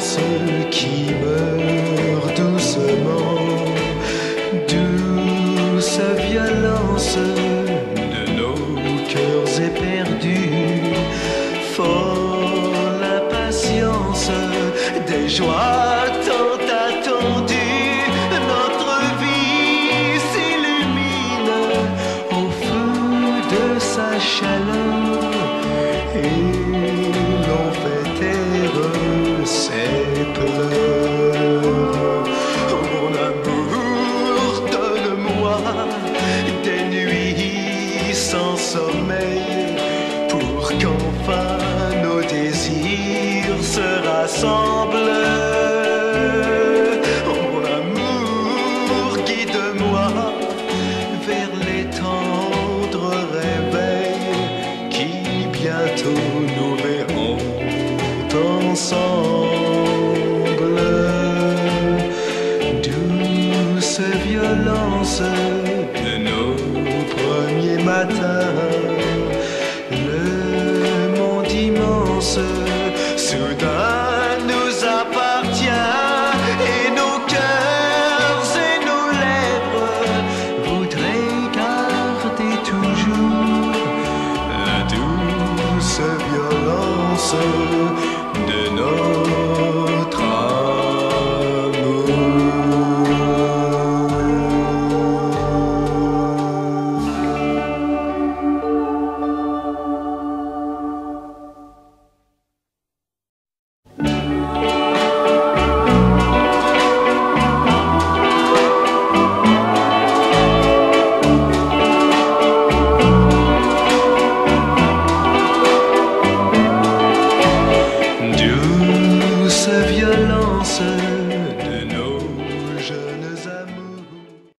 l'enfance qui meurt doucement, douce violence de nos cœurs éperdus, folle impatience des joies tant attendues. Notre vie s'illumine au feu de sa chaleur et l'on fait taire ses pleurs. Mon amour, donne-moi des nuits sans sommeil pour qu'enfin nos désirs se rassemblent. Mon amour, guide-moi vers les tendres réveils qui bientôt nous verrons ensemble. Douce violence de nos premiers matins,